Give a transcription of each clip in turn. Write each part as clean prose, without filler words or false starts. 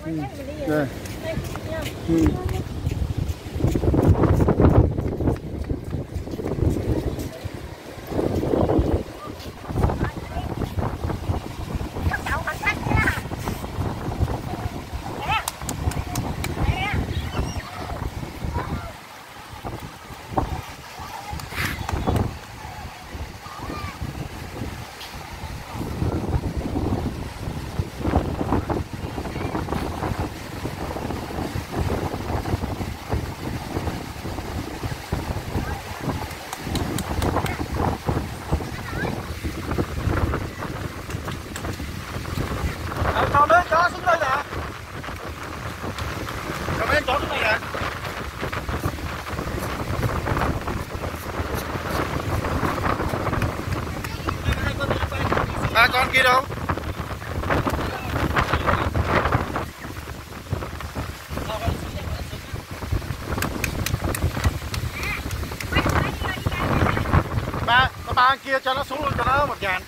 Đây. Ừ. Cho mấy chó xuống đây nè. Cho mấy chó xuống đây nè. Ba con kia đâu? Ba kia cho nó xuống luôn cho nó 1.000.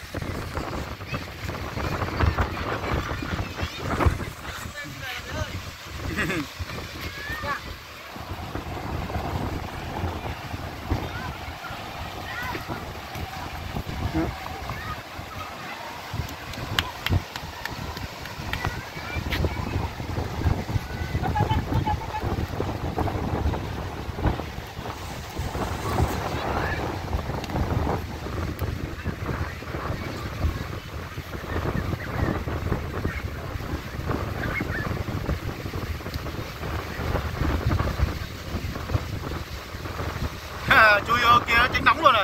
Chui vô kia nó tránh nóng luôn rồi.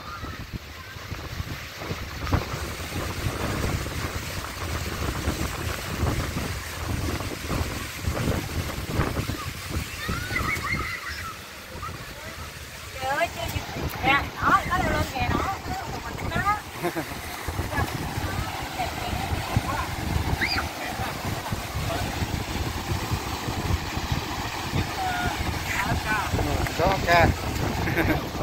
Trời ơi, nè, đó, nó leo lên kìa nó đó. Đó, ok.